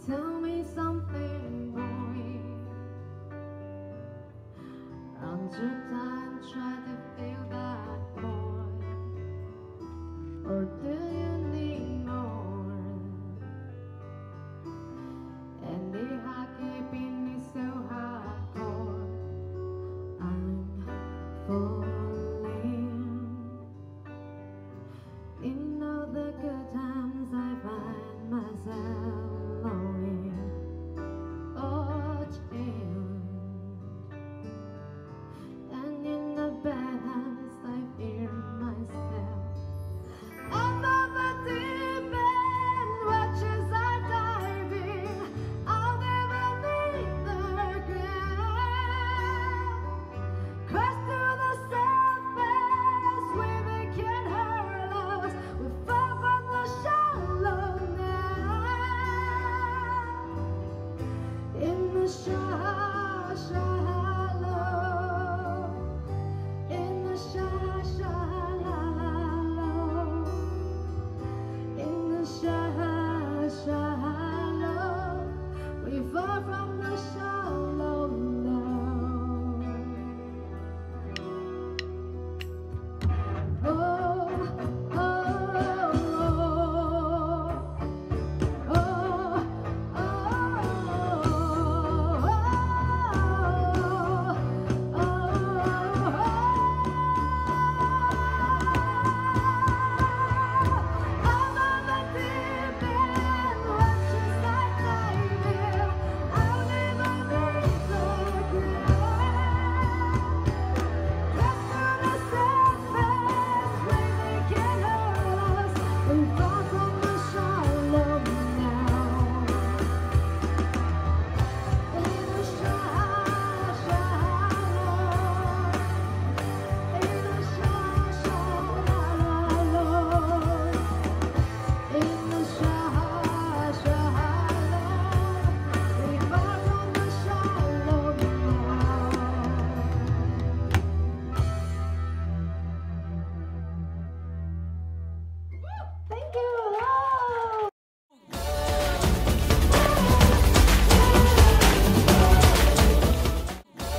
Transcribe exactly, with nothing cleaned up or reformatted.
Tell me something, boy. Aren't you tired, try to feel that boy? Or do you need more? And the high keeping me so hardcore. I'm falling. In all the good times I find myself longing for change, and in the bad times I fear myself. Above the deep end, watches are diving. I'll never meet the ground. Crash to the surface, we begin hurl us. We fall from the shallow now. In the shallow, shallow, in the shallow.